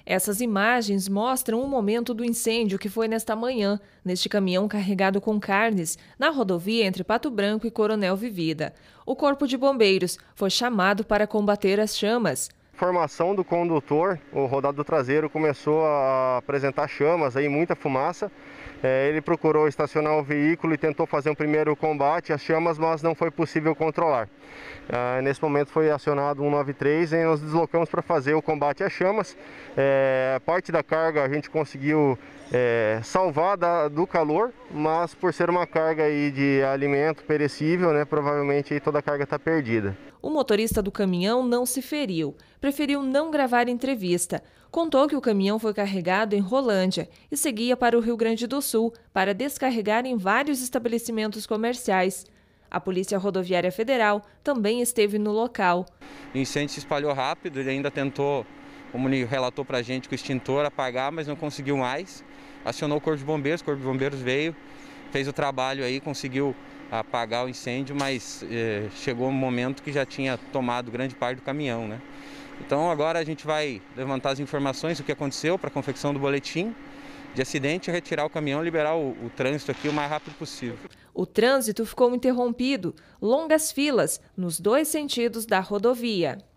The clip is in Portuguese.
Essas imagens mostram o momento do incêndio que foi nesta manhã, neste caminhão carregado com carnes, na rodovia entre Pato Branco e Coronel Vivida. O Corpo de Bombeiros foi chamado para combater as chamas. Formação do condutor, o rodado traseiro começou a apresentar chamas, muita fumaça. Ele procurou estacionar o veículo e tentou fazer um primeiro combate às chamas, mas não foi possível controlar. Nesse momento foi acionado 193 e nos deslocamos para fazer o combate às chamas. Parte da carga a gente conseguiu salvar do calor, mas por ser uma carga de alimento perecível, provavelmente toda a carga está perdida. O motorista do caminhão não se feriu, preferiu não gravar entrevista. Contou que o caminhão foi carregado em Rolândia e seguia para o Rio Grande do Sul para descarregar em vários estabelecimentos comerciais. A Polícia Rodoviária Federal também esteve no local. O incêndio se espalhou rápido, ele ainda tentou, como ele relatou para a gente, com o extintor apagar, mas não conseguiu mais. Acionou o Corpo de Bombeiros veio, fez o trabalho conseguiu apagar o incêndio, mas chegou um momento que já tinha tomado grande parte do caminhão, Então agora a gente vai levantar as informações do que aconteceu para a confecção do boletim de acidente, retirar o caminhão e liberar o trânsito aqui o mais rápido possível. O trânsito ficou interrompido, longas filas nos dois sentidos da rodovia.